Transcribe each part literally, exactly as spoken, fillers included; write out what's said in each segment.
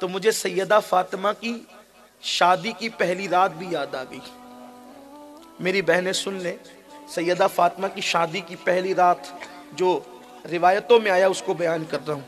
तो मुझे सैयदा फातिमा की शादी की पहली रात भी याद आ गई। मेरी बहनें सुन ले, सैयदा फातिमा की शादी की पहली रात जो रिवायतों में आया उसको बयान कर रहा हूं।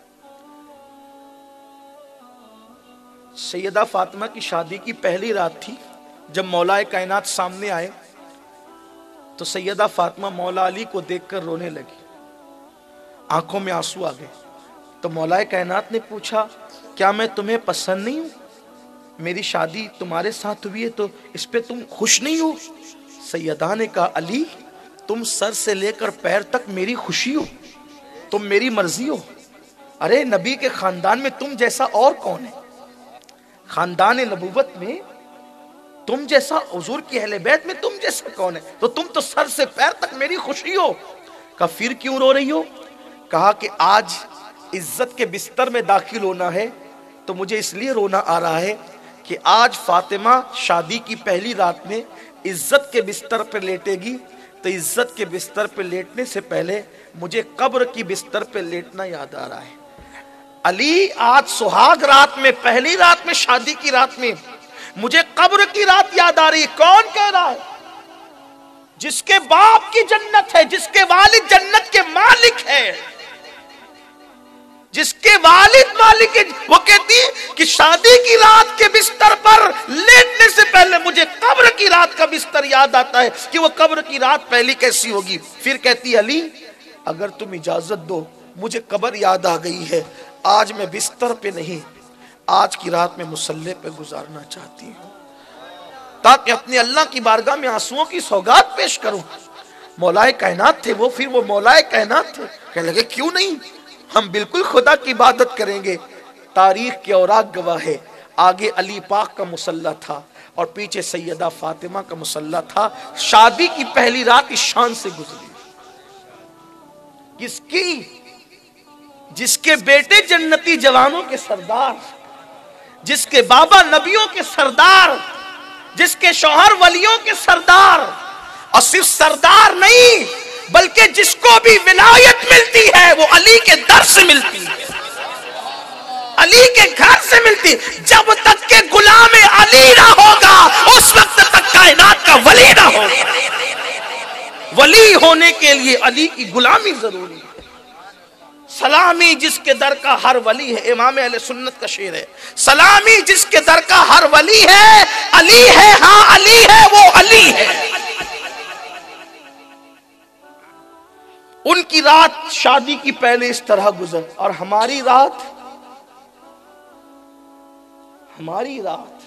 सैयदा फातिमा की शादी की पहली रात थी। जब मौलाए कायनात सामने आए तो सैयदा फातिमा मौला अली को देखकर रोने लगी, आंखों में आंसू आ गए। तो मौलाए कायनात ने पूछा, क्या मैं तुम्हें पसंद नहीं हूं? मेरी शादी तुम्हारे साथ हुई है तो इस पे तुम खुश नहीं हो? सैयदा ने कहा, अली तुम सर से लेकर पैर तक मेरी खुशी हो, तुम मेरी मर्जी हो। अरे नबी के खानदान में तुम जैसा और कौन है? खानदान नबूवत में तुम जैसा, हुजूर की अहले बैत में तुम जैसा कौन है? तो तुम तो सर से पैर तक मेरी खुशी हो। कहा फिर क्यों रो रही हो? कहा कि आज इज्जत के बिस्तर में दाखिल होना है तो मुझे इसलिए रोना आ रहा है कि आज फातिमा शादी की पहली रात में इज्जत के बिस्तर पर लेटेगी, तो इज्जत के बिस्तर पर लेटने से पहले मुझे कब्र की बिस्तर पर लेटना याद आ रहा है। अली आज सुहाग रात में, पहली रात में, शादी की रात में मुझे कब्र की रात याद आ रही है। कौन कह रहा है? जिसके बाप की जन्नत है, जिसके वालिद जन्नत के मालिक है, जिसके वालिद मालिक है, वो कहती कि शादी की रात के बिस्तर पर लेटने से पहले मुझे कब्र की रात का बिस्तर याद आता है कि वो कब्र की रात पहली कैसी होगी। फिर कहती अली अगर तुम इजाजत दो, मुझे कब्र याद आ गई है, आज मैं बिस्तर पे नहीं, आज की रात में मुसल्ले पे गुजारना चाहती हूँ ताकि अपने अल्लाह की बारगाह में आंसुओं की सौगात पेश करूं। मौलाए कायनात थे वो, फिर वो मौलाए कायनात थे। कहने लगे क्यों नहीं, हम बिल्कुल खुदा की इबादत करेंगे। तारीख के औराक गवाह है, आगे अली पाक का मुसल्ला था और पीछे सैयदा फातिमा का मुसल्ला था। शादी की पहली रात इस शान से गुजरी। किसकी? जिसके बेटे जन्नती जवानों के सरदार, जिसके बाबा नबियों के सरदार, जिसके शौहर वलियों के सरदार, और सिर्फ सरदार नहीं बल्कि जिसको भी विलायत मिलती है वो अली के दर से मिलती है, अली के घर से मिलती है। जब तक के गुलाम अली ना होगा उस वक्त तक कायनात का वली ना होगा। वली होने के लिए अली की गुलामी जरूरी है। सलामी जिसके दर का हर वली है, इमाम अहले सुन्नत का शेर है, सलामी जिसके दर का हर वली है, अली है, हाँ अली है, वो अली है। उनकी रात शादी की पहले इस तरह गुजर, और हमारी रात, हमारी रात,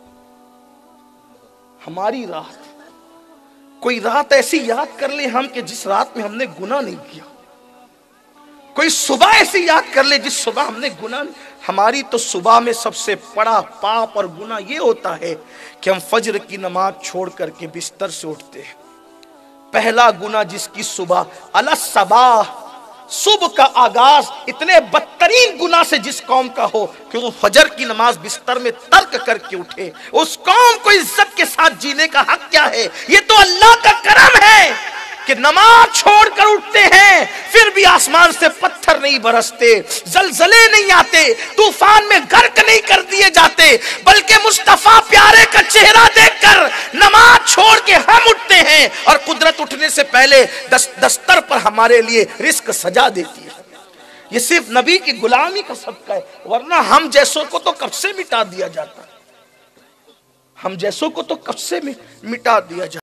हमारी रात कोई रात ऐसी याद कर ले हम कि जिस रात में हमने गुनाह नहीं किया। कोई सुबह ऐसी याद कर ले जिस सुबह हमने गुनाह नहीं। हमारी तो सुबह में सबसे बड़ा पाप और गुनाह ये होता है कि हम फज्र की नमाज छोड़ करके बिस्तर से उठते हैं। पहला गुनाह जिसकी सुबह अलसबाह, सुबह का आगाज इतने बदतरीन गुनाह से जिस कौम का हो कि वो फजर की नमाज बिस्तर में तर्क करके उठे, उस कौम को इज्जत के साथ जीने का हक क्या है? ये तो अल्लाह का करम है कि नमाज छोड़कर उठते हैं फिर भी आसमान से पत्थर नहीं बरसते, जलजले नहीं आते, तूफान में गर्क नहीं कर दिए जाते, बल्कि मुस्तफा प्यारे का चेहरा देखकर नमाज छोड़ के हम उठते हैं और कुदरत उठने से पहले दस, दस्तर पर हमारे लिए रिस्क सजा देती है। ये सिर्फ नबी की गुलामी का सदका है, वरना हम जैसों को तो कब से मिटा दिया जाता, हम जैसों को तो कब से मिटा दिया जाता।